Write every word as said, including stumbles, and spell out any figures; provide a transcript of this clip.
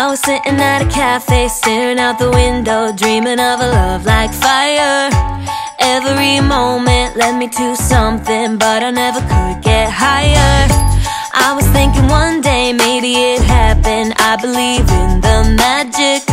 I was sitting at a cafe, staring out the window, dreaming of a love like fire. Every moment led me to something, but I never could get higher. I was thinking one day maybe it happened. I believe in the magic